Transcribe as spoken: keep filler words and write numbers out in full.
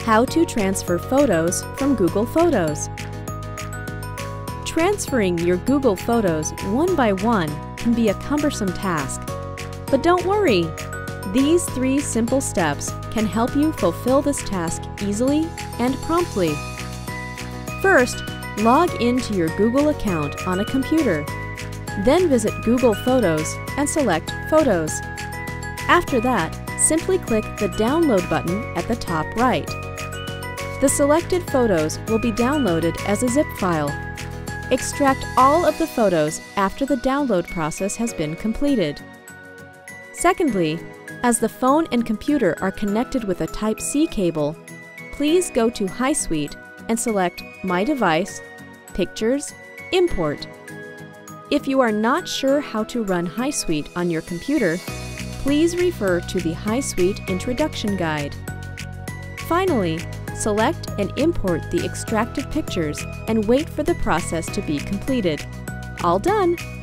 How to transfer photos from Google Photos. Transferring your Google Photos one by one can be a cumbersome task. But don't worry! These three simple steps can help you fulfill this task easily and promptly. First, log into your Google account on a computer. Then visit Google Photos and select Photos. After that, simply click the Download button at the top right. The selected photos will be downloaded as a zip file. Extract all of the photos after the download process has been completed. Secondly, as the phone and computer are connected with a Type C cable, please go to HiSuite and select My Device, Pictures, Import. If you are not sure how to run HiSuite on your computer, please refer to the HiSuite Introduction Guide. Finally, select and import the extracted pictures and wait for the process to be completed. All done!